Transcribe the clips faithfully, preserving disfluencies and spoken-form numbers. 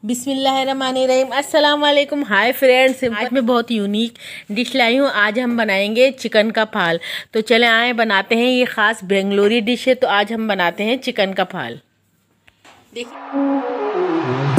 बिस्मिल्लाहिर्रहमानिर्रहीम। अस्सलाम वालेकुम। हाय फ्रेंड्स, आज मैं बहुत यूनिक डिश लाई हूँ। आज हम बनाएंगे चिकन का फाल। तो चले आए बनाते हैं। ये ख़ास बेंगलोरी डिश है। तो आज हम बनाते हैं चिकन का फाल। देखिए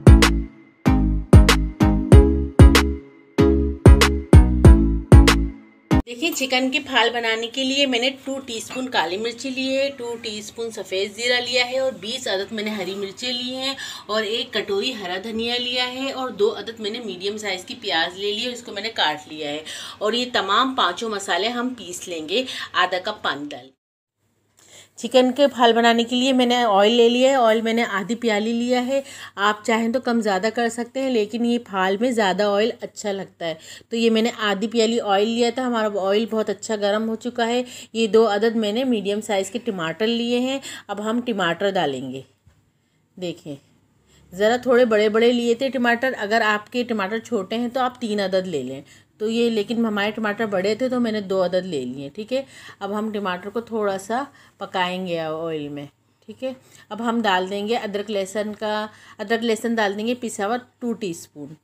देखिए चिकन के फाल बनाने के लिए मैंने टू टीस्पून काली मिर्ची ली है, टू टीस्पून सफ़ेद ज़ीरा लिया है और बीस अदद मैंने हरी मिर्चें ली हैं और एक कटोरी हरा धनिया लिया है और दो अदद मैंने मीडियम साइज़ की प्याज ले ली है, इसको मैंने काट लिया है। और ये तमाम पांचों मसाले हम पीस लेंगे आधा कप पानी डाल। चिकन के फाल बनाने के लिए मैंने ऑयल ले लिया है। ऑयल मैंने आधी प्याली लिया है। आप चाहें तो कम ज़्यादा कर सकते हैं, लेकिन ये फाल में ज़्यादा ऑयल अच्छा लगता है। तो ये मैंने आधी प्याली ऑयल लिया था। हमारा ऑयल बहुत अच्छा गर्म हो चुका है। ये दो अदद मैंने मीडियम साइज़ के टमाटर लिए हैं। अब हम टमाटर डालेंगे। देखें, ज़रा थोड़े बड़े बड़े लिए थे टमाटर। अगर आपके टमाटर छोटे हैं तो आप तीन अदद ले लें। तो ये लेकिन हमारे टमाटर बड़े थे तो मैंने दो अदद ले लिए। ठीक है, अब हम टमाटर को थोड़ा सा पकाएंगे ऑयल में। ठीक है, अब हम डाल देंगे अदरक लहसुन का अदरक लहसुन डाल देंगे पिसा हुआ टू टीस्पून।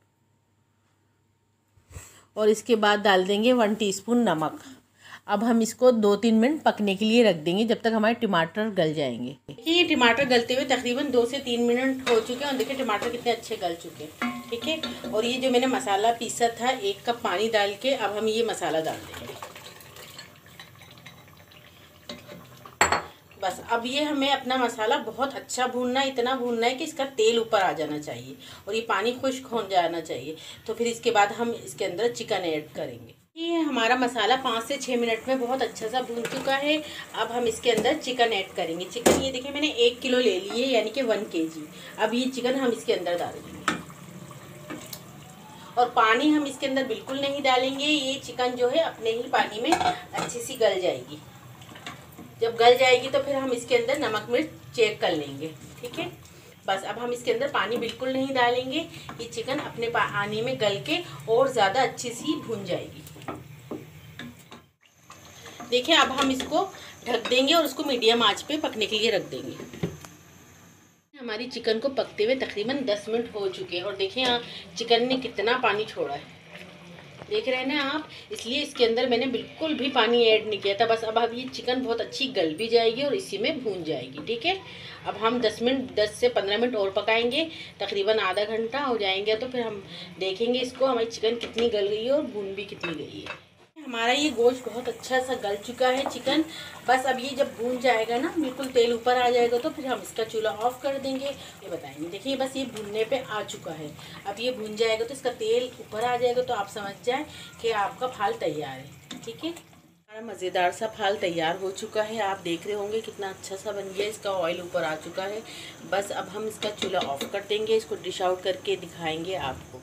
और इसके बाद डाल देंगे वन टीस्पून नमक। अब हम इसको दो तीन मिनट पकने के लिए रख देंगे जब तक हमारे टमाटर गल जाएंगे। देखिए ये टमाटर गलते हुए तकरीबन दो से तीन मिनट हो चुके हैं और देखिए टमाटर कितने अच्छे गल चुके हैं। ठीक है, और ये जो मैंने मसाला पीसा था एक कप पानी डाल के, अब हम ये मसाला डाल देंगे। बस अब ये हमें अपना मसाला बहुत अच्छा भूनना है, इतना भूनना है कि इसका तेल ऊपर आ जाना चाहिए और ये पानी खुश्क हो जाना चाहिए। तो फिर इसके बाद हम इसके अंदर चिकन ऐड करेंगे। ये हमारा मसाला पाँच से छः मिनट में बहुत अच्छा सा भून चुका है। अब हम इसके अंदर चिकन ऐड करेंगे। चिकन ये देखिए मैंने एक किलो ले ली है, यानी कि वन के जी। अब ये चिकन हम इसके अंदर डाल देंगे और पानी हम इसके अंदर बिल्कुल नहीं डालेंगे। ये चिकन जो है अपने ही पानी में अच्छी सी गल जाएगी। जब गल जाएगी तो फिर हम इसके अंदर नमक मिर्च चेक कर लेंगे। ठीक है, बस अब हम इसके अंदर पानी बिल्कुल नहीं डालेंगे। ये चिकन अपने पानी में गल के और ज़्यादा अच्छी सी भून जाएगी। देखिए अब हम इसको ढक देंगे और उसको मीडियम आंच पे पकने के लिए रख देंगे। हमारी चिकन को पकते हुए तकरीबन दस मिनट हो चुके हैं और देखिए यहाँ चिकन ने कितना पानी छोड़ा है, देख रहे हैं ना आप। इसलिए इसके अंदर मैंने बिल्कुल भी पानी ऐड नहीं किया था। बस अब अब ये चिकन बहुत अच्छी गल भी जाएगी और इसी में भून जाएगी। ठीक है, अब हम दस मिनट दस से पंद्रह मिनट और पकाएंगे, तकरीबन आधा घंटा हो जाएंगे। तो फिर हम देखेंगे इसको हमारी चिकन कितनी गल गई है और भून भी कितनी गई है। हमारा ये गोश्त बहुत अच्छा सा गल चुका है चिकन। बस अब ये जब भून जाएगा ना, बिल्कुल तेल ऊपर आ जाएगा, तो फिर हम इसका चूल्हा ऑफ कर देंगे। ये बताएंगे, देखिए बस ये भूनने पे आ चुका है। अब ये भून जाएगा तो इसका तेल ऊपर आ जाएगा, तो आप समझ जाए कि आपका फाल तैयार है। ठीक है, हमारा मज़ेदार सा फाल तैयार हो चुका है। आप देख रहे होंगे कितना अच्छा सा बन गया, इसका ऑयल ऊपर आ चुका है। बस अब हम इसका चूल्हा ऑफ कर देंगे। इसको डिश आउट करके दिखाएंगे आपको।